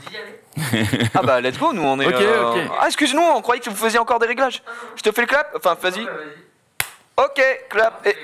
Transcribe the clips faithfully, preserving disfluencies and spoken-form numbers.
Ah bah let's go, nous on est... Ok, euh... ok. Ah excuse-nous, on croyait que vous faisiez encore des réglages. Je te fais le clap. Enfin vas-y. Ok, clap. Et...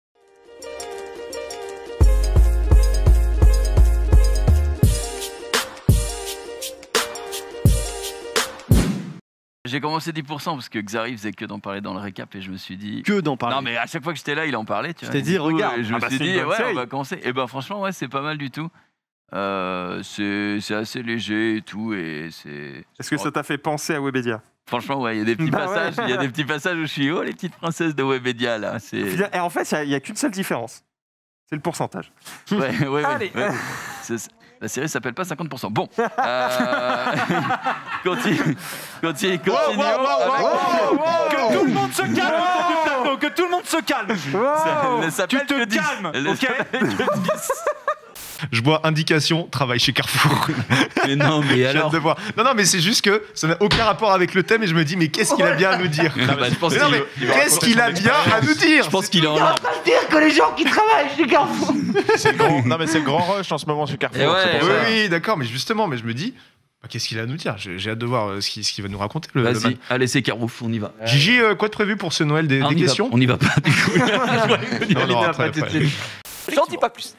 J'ai commencé dix pour cent parce que Xari faisait que d'en parler dans le récap et je me suis dit... Que d'en parler. Non mais à chaque fois que j'étais là, il en parlait. Tu je vois. t'ai dit, regarde. Et je ah me bah suis dit, ouais, série. on va commencer. Et ben franchement, ouais, c'est pas mal du tout. Euh, c'est assez léger et tout. Et c'est. Est-ce que ça t'a fait penser à Webedia? Franchement, ouais, il y a des petits Bah passages. Il ouais. y a des petits passages où je suis, oh, les petites princesses de Webedia là. Et en fait, il n'y a, a qu'une seule différence. C'est le pourcentage. Ouais, ouais, Allez. ouais. ouais. La série s'appelle pas cinquante pour cent. Bon, euh... continue, continue, continue. Wow, wow, wow, avec... wow, wow, que tout le monde se calme autour du plateau, que tout le monde se calme. Wow. Elle s'appelle Tu te que dix. calmes, Elle ok. s'appelle que dix. Je vois indication, travail chez Carrefour. Mais non, mais J'ai alors. hâte de voir. Non, non, mais c'est juste que ça n'a aucun rapport avec le thème et je me dis, mais qu'est-ce qu'il a bien à nous dire? Bah, je pense Mais non, qu'il- mais il va qu'est-ce raconter qu'il son a bien à nous dire? Je pense qu'il est en larmes. dire que les gens qui travaillent chez Carrefour. C'est le grand... Non mais c'est le grand rush en ce moment chez Carrefour. Et ouais, c'est pour Oui, ça. oui, d'accord, mais justement, mais je me dis, bah, qu'est-ce qu'il a à nous dire? J'ai j'ai hâte de voir euh, ce qu'il ce qu'il va nous raconter. Le, le man. Vas-y, allez, c'est Carouf, on y va. Gigi, euh, quoi de prévu pour ce Noël? Des, Ah, on des y va- questions? On y va pas du coup. Non, non, après, après. J'en dis pas plus.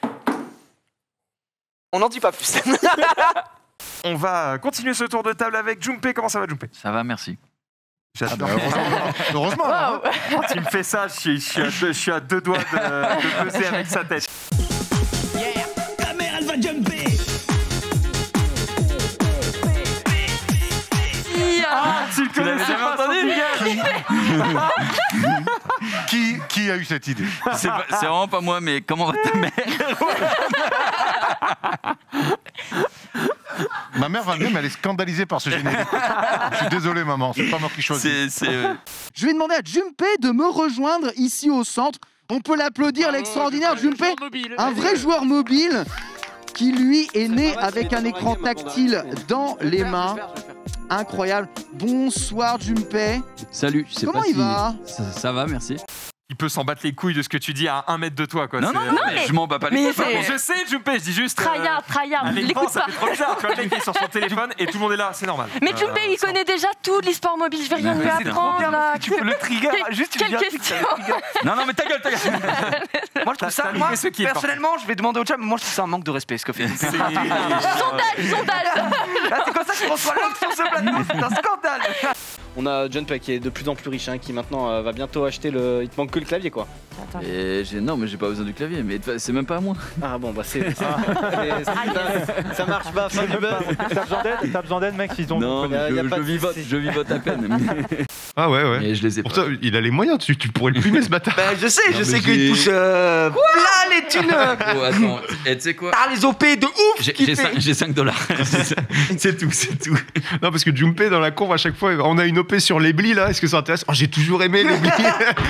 On n'en dit pas plus. On va continuer ce tour de table avec Junpei. Comment ça va, Junpei? Ça va, merci. J'adore. Heureusement. hein. Quand il me fait ça, je suis, je suis à, deux, je suis à deux doigts de, de peser avec sa tête. Ta mère, elle va jumper. Ah, tu le Tu l'avais connaissais jamais pas, son entendu gigant. Qui, qui a eu cette idée? C'est pas- c'est vraiment pas moi, mais comment va ta mère? Ma mère va bien, mais elle est scandalisée par ce générique. Je suis désolé, maman, c'est pas moi qui choisis. C'est. c'est, euh, Je vais demander à Junpei de me rejoindre ici au centre. On peut l'applaudir, l'extraordinaire Junpei, un vrai joueur mobile qui lui est né avec un écran tactile dans les mains. Incroyable. Bonsoir Junpei. Salut, je sais Comment pas il si- va ça, ça va, merci. Il peut s'en battre les couilles de ce que tu dis à un mètre de toi, quoi. Non, non, C'est- non, mais je m'en bats pas les mais couilles. c'est- Je sais, Junpei, je dis juste. Tryhard, tryhard, à l'écran, l'écoute ça pas. fait trop bizarre. Tu vois, le mec qui est sur son téléphone et tout le monde est là, c'est normal. Mais Euh, Junpei, il c'est connaît déjà tout l'e-sport mobile, je vais rien Mais lui c'est trop apprendre bien, là. tu peux le trigger. Quelle- Juste, tu me quelle dis un truc, question ça le trigger. Non, non, mais ta gueule, ta gueule. Moi, je trouve ça. T'as Moi, niqué ce qui est personnellement, je vais demander au chat, mais moi, je trouve ça un manque de respect ce que fait. C'est- Sondage, sondage. Là, c'est comme ça qu'on reçoit l'homme sur ce plateau. C'est un scandale. On a Junpei qui est de plus en plus riche, hein, qui maintenant euh, va bientôt acheter le. Il te manque que le clavier, quoi. Et j'ai- non, mais j'ai pas besoin du clavier, mais c'est même pas à moi. Ah bon, bah c'est. Ah, c'est- c'est- ça marche pas, fin du buzz. T'as besoin d'aide T'as besoin d'aide, mec, s'ils ont. Non, Y a- mais y a je, pas je de vivote, souci. je vivote à peine. Mais, Ah ouais, ouais. mais je les ai pas. Pourtant, il a les moyens, tu, tu pourrais le plumer ce bâtard. Ben, je sais, Non, je sais mais qu'il j'ai- touche euh, plein les thunes. euh, Oh, attends, et tu sais quoi? T'as les O P de ouf. J'ai qu'il j'ai fait. cinq- j'ai cinq dollars. C'est tout, c'est tout. Non, parce que Junpei, dans la courbe, à chaque fois, on a une O P sur les blis, là. Est-ce que ça intéresse? Oh, j'ai toujours aimé les blis.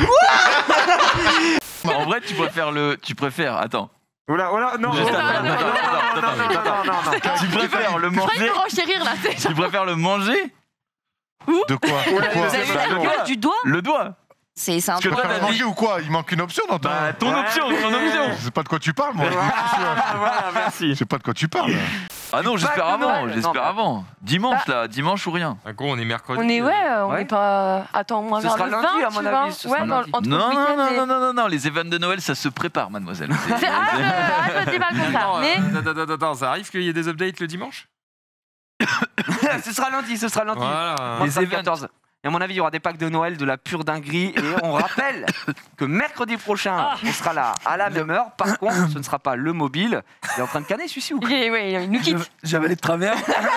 En vrai, tu préfères le. Tu préfères. Attends. Oula, oula, non, Juste non, attends, non, attends, non, attends, non, attends, non, non, non, non, non. Tu préfères le Je croyais manger. que renchérir là, c'est Tu préfères le manger? De quoi? De quoi Vous avez vu la gueule du doigt? Le doigt. C'est c'est un Parce que truc. toi, Faire t'as manger dit. ou quoi? Il manque une option dans ton... Bah, ton Ouais. option, ton option. Je sais pas de quoi tu parles, moi. Ah, voilà, merci. Je sais pas de quoi tu parles. Ah non, j'espère Pas de avant, Noël. j'espère Non, avant. Dimanche là, dimanche ou rien. Ah, gros, on est mercredi. On est, ouais, on Ouais. est pas. Attends, moins Ce vers sera le lundi, vingt, à mon tu avis, vois. ce sera Ouais, dans- lundi. entre Non, le non, week-end non, et- non, non, non, non, les événements de Noël, ça se prépare, mademoiselle. C'est- C'est- Ah, je ah, je dis pas le contraire. Non, Mais euh, attends, attends, attends, ça arrive qu'il y ait des updates le dimanche? Ce sera lundi, ce sera lundi. Voilà. Les Les événements. quatorze. Et à mon avis, il y aura des packs de Noël, de la pure dinguerie. Et on rappelle que mercredi prochain, on sera là à la même heure. Par contre, ce ne sera pas le mobile. Il est en train de canner celui-ci ou quoi? il, ouais, il nous quitte. J'avais les travers.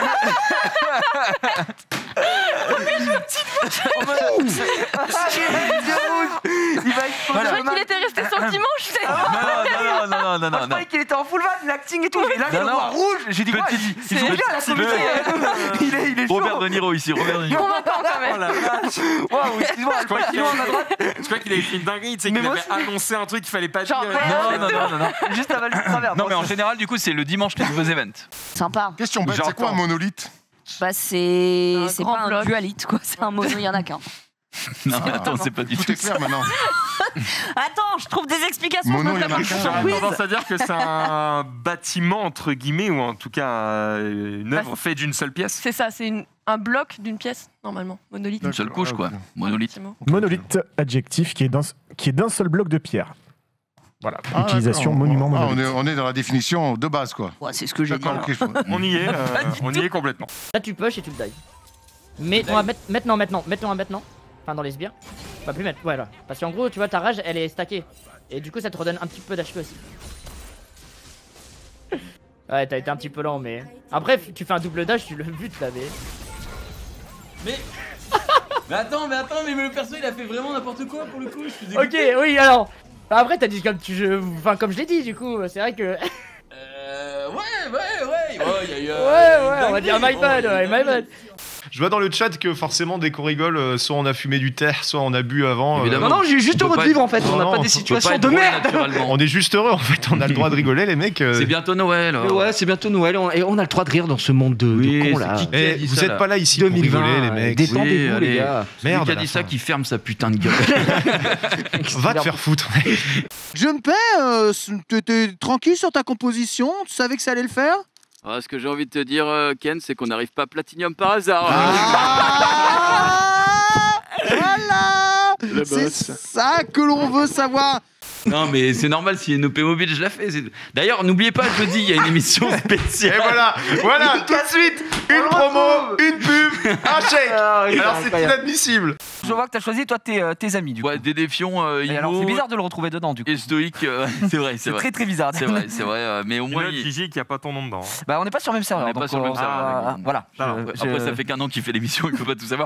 Il va Je croyais qu'il était resté sur le dimanche. c'est- Non, non, non, non, non, Moi, non, je non. croyais qu'il était en full van, l'acting et tout. Et là, je Non, le non. vois rouge. J'ai dit, quoi, Petit- ils sont petit- bien la communauté. Il est, il est chaud. Robert De Niro ici, Robert De Niro. Convaincant quand Oh même. la vache. Waouh, excuse-moi, Je le crois qu'il papillon à ma droite. je crois qu'il avait fait une dinguerie, tu sais, Mais qu'il moi avait annoncé un truc qu'il fallait pas Genre, dire. ouais. Non, non, non, non, non. Juste avant le travers. Non, mais en général, du coup, c'est le dimanche les nouveaux events. Sympa. Question bête, c'est quoi un monolithe? Bah c'est Un c'est grand pas un bloc. dualite quoi, c'est un mono, il y en a qu'un. Non, mais attends, c'est pas du tout. Tout est clair maintenant. Attends, je trouve des explications. Mono, je il y en a m'attends qu'un. sur J'aurais quiz. tendance à dire que c'est un bâtiment, entre guillemets, ou en tout cas euh, une œuvre faite d'une seule pièce. C'est ça, c'est une- un bloc d'une pièce, normalement. Monolithe. Une seule couche, quoi. Monolithe. Effectivement. Monolithe, adjectif qui est d'un qui est d'un seul bloc de pierre. Voilà, Ah, utilisation d'accord. monument Ah, on, monolithe. est, on est dans la définition de base, quoi. Ouais, c'est ce que j'ai dit. D'accord, ok, je vois. On y est, euh, on y est complètement. Là, tu push et tu le dive. Mais on va mettre maintenant, maintenant, maintenant, maintenant. Enfin, dans les sbires. On va plus mettre, voilà. Parce qu'en gros, tu vois, ta rage, elle est stackée. Et du coup, ça te redonne un petit peu d'H P aussi. Ouais, t'as été un petit peu lent, mais. Après, tu fais un double dash, tu le butes là, mais. Mais. Mais attends, mais attends, mais le perso il a fait vraiment n'importe quoi pour le coup. Je suis Ok, dégoûté. oui, alors. Après, t'as dit comme tu. je- Enfin, comme je l'ai dit, du coup, c'est vrai que. Euh. Ouais, ouais, ouais. Ouais, il y a eu. Ouais, euh, ouais, on va dire dinguerie. my bad, Oh, il y a ouais, eu my dinguerie. bad. Je vois dans le chat que forcément, dès qu'on rigole, euh, soit on a fumé du terre, soit on a bu avant. euh, Évidemment. Non, non, j'ai juste On peut heureux de pas vivre être- en fait. Non, On n'a non, pas on des peut On peut situations pas être de drôle merde. naturellement. On est juste heureux en fait, on a le droit de rigoler les mecs. euh. C'est bientôt Noël. Mais oh. ouais, c'est bientôt Noël on- et on a le droit de rire dans ce monde de, de Oui, cons c'est là. qui- Eh, a dit vous ça, êtes là pas là ici deux pour mille vingt, rigoler les mecs. détendez-vous, Oui, les allez. gars. Celui Merde, qui a à la dit ça fin. qui ferme sa putain de gueule. Va te faire foutre. Junpei, euh, t'étais tranquille sur ta composition, tu savais que ça allait le faire? Ah, ce que j'ai envie de te dire, euh, Ken, c'est qu'on n'arrive pas à Platinum par hasard. Ah voilà. C'est ça que l'on veut savoir. Non, mais c'est normal, si une O P mobile, je la fais. c'est- D'ailleurs, n'oubliez pas, jeudi, il y a une émission Et spéciale. voilà, voilà, tout de suite, une promo, une pub, un chèque. Alors c'est inadmissible. Je vois que t'as choisi toi tes, euh, tes amis du coup. Ouais, des défions, euh, Et alors c'est Imo bizarre de le retrouver dedans du coup. et stoïque. euh, c'est vrai, c'est C'est vrai. très très bizarre. C'est vrai, c'est vrai. euh, mais au Une moins, note il- Gigi qui a pas ton nom dedans. Bah on n'est pas sur le même serveur. On n'est pas donc sur le même on- serveur, ah, d'accord. voilà. Alors, Je- Après, je- ça fait qu'un an qu'il fait l'émission, il peut pas tout savoir.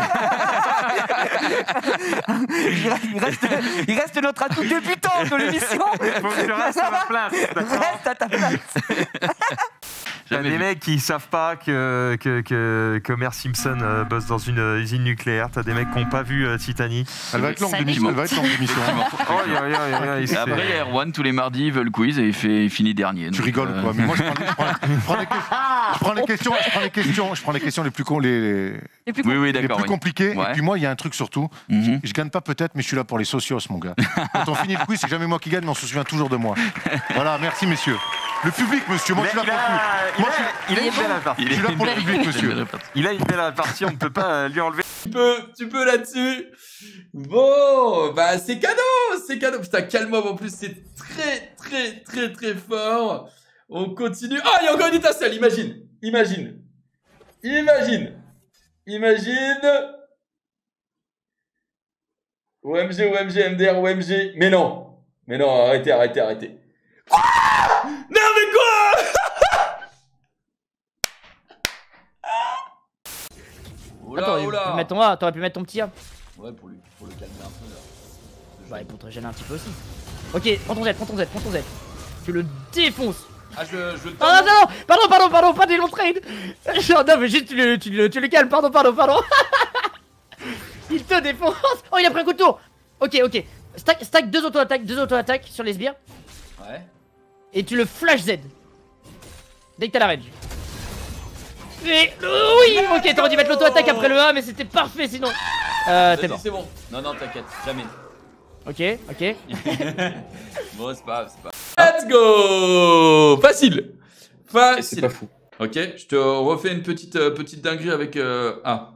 il, reste, il reste- il reste notre atout débutant de l'émission. Faut que tu restes à la place, d'accord? Reste à ta place. Il y a Jamais des vu. mecs qui savent pas que, que, que, que Homer Simpson euh, bosse dans une euh, usine nucléaire. T'as des mecs qui n'ont pas vu euh, Titanic. Elle va être longue Ça l'émission. Elle va être longue l'émission. Oh, y a- y a- y a- y a- il Et se après, il y fait- a Erwan, tous les mardis, il veut le quiz et il, fait, il finit dernier. Tu donc, rigoles euh, quoi. Mais moi je prends, je prends- je prends les, que- je prends les questions, je prends les questions, je prends les questions les plus con- les, les, Et puis, Oui, oui, les d'accord. plus oui. compliquées. Ouais. Et puis moi il y a un truc surtout. Mhm. Je gagne pas peut-être, mais je suis là pour les socios, mon gars. Quand on finit le quiz, c'est jamais moi qui gagne, mais on se souvient toujours de moi. Voilà, merci messieurs. Le public, monsieur, moi je suis là Il pour a, le il Moi, a- il a une belle répartie. Je suis là pour le public, monsieur. Il a une belle répartie, on ne peut pas euh, lui enlever. Tu peux, tu peux là-dessus. Bon, bah c'est cadeau, c'est cadeau. Putain, calme-moi, en plus c'est très, très, très, très fort. On continue. Ah, il y a encore une étincelle, imagine, imagine, imagine, imagine. O M G, O M G, M D R, O M G. Mais non, mais non, arrêtez, arrêtez, arrêtez. Quoi? Non mais quoi? Oula, Attends, oula. tu peux mettre ton A, t'aurais pu mettre ton petit A. Ouais, pour, lui, pour le calmer un peu là. Bah, et pour te gêner un petit peu aussi. Ok, prends ton Z, prends ton Z, prends ton Z. Tu le défonces. Ah, je, je Ah non, non, pardon, pardon, pardon, pas des longs trades. Genre, non, mais juste tu le, tu le, tu le calmes, pardon, pardon, pardon. Il te défonce. Oh, il a pris un coup de tour. Ok, ok. Stack, stack deux auto-attaques, deux auto-attaques sur les sbires. Ouais. Et tu le flash Z. Dès que t'as la range. Et, oui, ok, t'aurais dû mettre l'auto-attaque après le A, mais c'était parfait sinon. Euh, t'es Vas-y, mort. c'est bon. Non, non, t'inquiète, jamais. Ok, ok. Bon, c'est pas grave, c'est pas grave. Let's go. Facile. Facile. C'est pas fou. Ok, je te refais une petite, euh, petite dinguerie avec euh, A.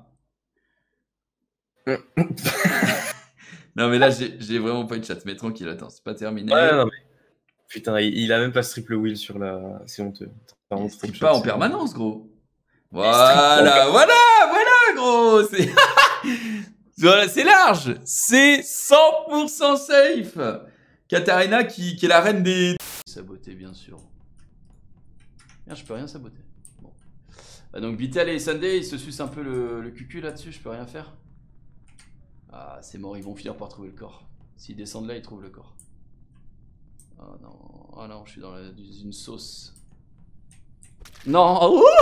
Non, mais là, j'ai j'ai vraiment pas eu de chat. Mais tranquille, attends, c'est pas terminé. Ouais, non, mais. Putain, il, il a même pas ce triple wheel sur la. C'est honteux. T'as vraiment trop de Pas shots, en c'est- permanence, gros. Voilà, voilà, voilà, gros. C'est voilà, c'est large. C'est cent pour cent safe. Katarina qui, qui est la reine des... Saboter, bien sûr. Merde, je peux rien saboter. Bon. Bah donc, Vital et Sunday, ils se sucent un peu le, le cucu là-dessus. Je peux rien faire. Ah, c'est mort. Ils vont finir par trouver le corps. S'ils descendent là, ils trouvent le corps. Oh non. Oh non, je suis dans, la, dans une sauce. Non.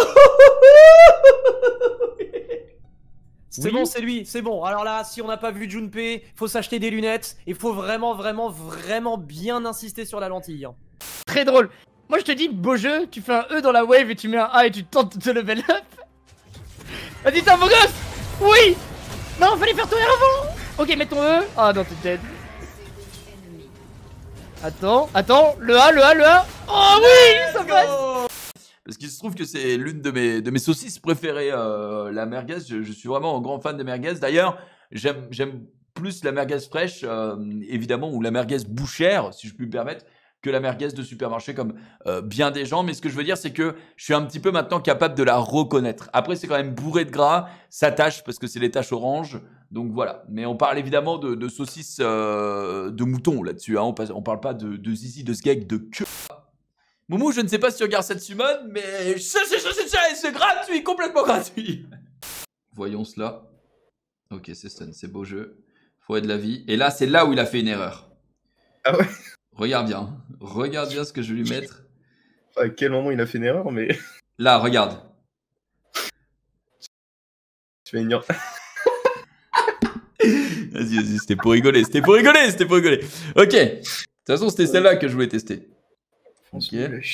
C'est Oui. bon, c'est lui, c'est bon. Alors là, si on n'a pas vu Junpei, faut s'acheter des lunettes. Il faut vraiment, vraiment, vraiment bien insister sur la lentille. hein. Très drôle. Moi je te dis, beau jeu, tu fais un E dans la wave et tu mets un A et tu tentes de te level up. Vas-y, t'es un beau gosse. Oui. Non, fallait faire tourner avant. Ok, mettons E. Ah non, t'es dead. Attends, attends, le A, le A, le A. Oh oui, ça passe. Parce qu'il se trouve que c'est l'une de mes, de mes saucisses préférées, euh, la merguez. Je, je suis vraiment un grand fan des merguez. D'ailleurs, j'aime j'aime plus la merguez fraîche, euh, évidemment, ou la merguez bouchère, si je puis me permettre, que la merguez de supermarché, comme euh, bien des gens. Mais ce que je veux dire, c'est que je suis un petit peu maintenant capable de la reconnaître. Après, c'est quand même bourré de gras, ça tâche parce que c'est les taches oranges. Donc voilà. Mais on parle évidemment de, de saucisses euh, de mouton là-dessus. Hein. On, passe, on parle pas de, de zizi, de sgeg, de queue. Moumou, je ne sais pas si tu regardes cette summon, mais c'est gratuit, complètement gratuit. Voyons cela. Ok, c'est stun, c'est beau jeu. Faut de la vie. Et là, c'est là où il a fait une erreur. Ah ouais. Regarde bien. Regarde bien ce que je vais lui mettre. À quel moment il a fait une erreur, mais... Là, regarde. Tu vas ignorer. Vas-y, vas-y, c'était pour rigoler, c'était pour rigoler, c'était pour rigoler. Ok. De toute façon, c'était celle-là que je voulais tester. Ok.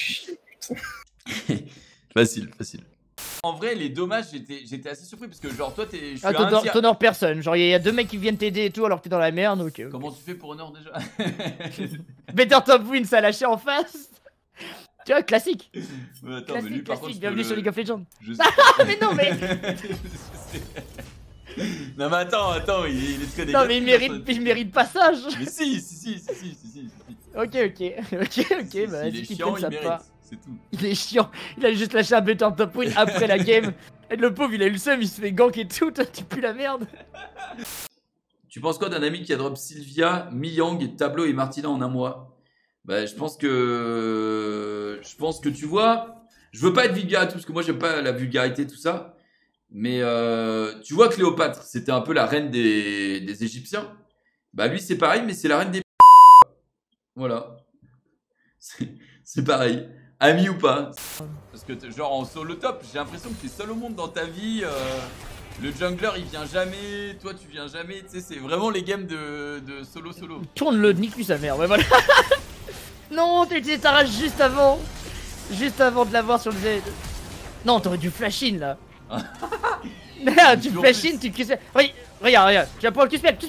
Facile, facile. En vrai, les dommages, j'étais assez surpris parce que genre toi, t'es. Ah, t'honores personne. Genre, il y a deux mecs qui viennent t'aider et tout alors que t'es dans la merde. Ok. okay. Comment tu fais pour honor déjà? Better Top Win, ça a lâché en face. Tu vois, classique. Ouais, attends, classique, mais lui, par classique. contre, Bienvenue le... sur League of Legends. Je sais... mais non, mais. Non, mais attends, attends, il, il est très dégueulasse. Non, mais il mérite, il mérite passage. Mais si, si, si, si, si, si, si. Ok, ok, ok, ok, bah il est chiant, il mérite, c'est tout. Il est chiant, il a juste lâché un Better Top Win après la game. Et le pauvre, il a eu le seum, il se fait gank et tout, toi, tu pues la merde. Tu penses quoi d'un ami qui a drop Sylvia, Mi-Yang, Tableau et Martina en un mois? Bah, je pense que... Je pense que tu vois... Je veux pas être vulgaire et tout, parce que moi, j'aime pas la vulgarité, tout ça. Mais euh, tu vois, Cléopâtre, c'était un peu la reine des, des Égyptiens. Bah, lui, c'est pareil, mais c'est la reine des... Voilà. C'est pareil. Ami ou pas. Parce que, genre, en solo top, j'ai l'impression que t'es seul au monde dans ta vie. Euh, le jungler, il vient jamais. Toi, tu viens jamais. Tu sais, c'est vraiment les games de, de solo-solo. Tourne-le, nique lui sa mère, ouais, voilà. Non, t'as utilisé ta rage juste avant. Juste avant de l'avoir sur le Z. Non, t'aurais dû flash in, là. Merde, tu flash in, tu Q spell. Regarde, regarde, regarde. Tu vas pouvoir le Q spell.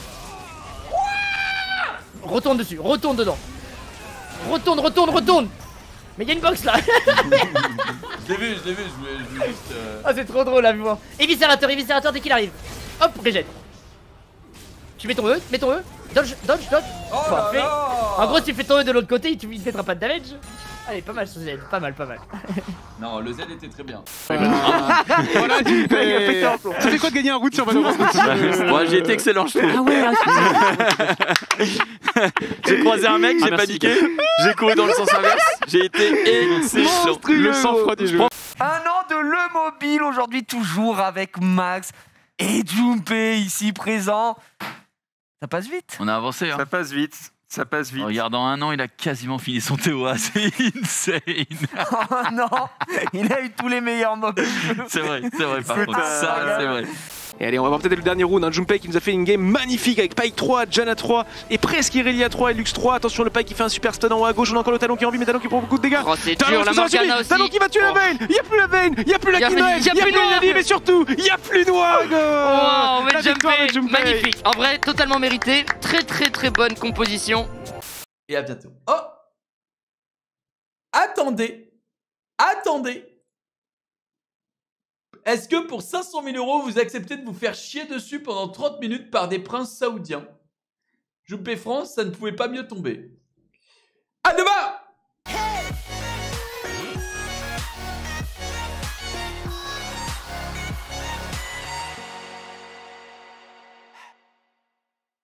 Retourne dessus, retourne dedans. Retourne, retourne, retourne. Mais y'a une box là. Je l'ai vu, je l'ai vu, je voulais, je voulais juste... Euh... Ah, c'est trop drôle à voir. Éviscérateur, éviscérateur dès qu'il arrive. Hop, régène. Tu mets ton E, mets ton E. Dodge, dodge, dodge. Oh là là. En gros, tu fais ton E de l'autre côté, il ne mettra pas de damage. Allez, pas mal ce Z, pas mal, pas mal. Non, le Z était très bien. Ah. Voilà, tu fais... Tu fais quoi de gagner un route sur Valorant? Moi, j'ai été excellent, je trouve. Ah ouais, j'ai croisé un mec, j'ai ah, paniqué, j'ai couru dans le sens inverse, j'ai été excellent. Le sang-froid du jeu. Un an de Le Mobile, aujourd'hui toujours avec Max et Junpei ici présent. Ça passe vite. On a avancé, hein. Ça passe vite. Ça passe vite. Regarde, en un an, il a quasiment fini son T O A. C'est insane. Oh non, il a eu tous les meilleurs mobiles. C'est vrai, c'est vrai, par contre. Ça, c'est vrai. Et allez, on va voir peut-être le dernier round. Hein. Junpei qui nous a fait une game magnifique avec Pyke trois, Janna trois et presque Irelia trois et Lux trois. Attention, le Pyke qui fait un super stun en haut à gauche. On a encore le Talon qui a envie, mais Talon qui prend beaucoup de dégâts. Oh, c'est Talon, dur, la Morgana aussi. Talon qui va tuer la Vayne. Il n'y a plus la Vayne, il n'y a plus la Y'a Kinoel, il n'y a plus Nani, mais surtout, il n'y a plus Noir. Oh, mais La victoire de Junpei, Junpei. magnifique. En vrai, totalement mérité. Très, très, très bonne composition. Et à bientôt. Oh! Attendez! Attendez! Est-ce que pour cinq cent mille euros, vous acceptez de vous faire chier dessus pendant trente minutes par des princes saoudiens? Junpei France, ça ne pouvait pas mieux tomber. À demain!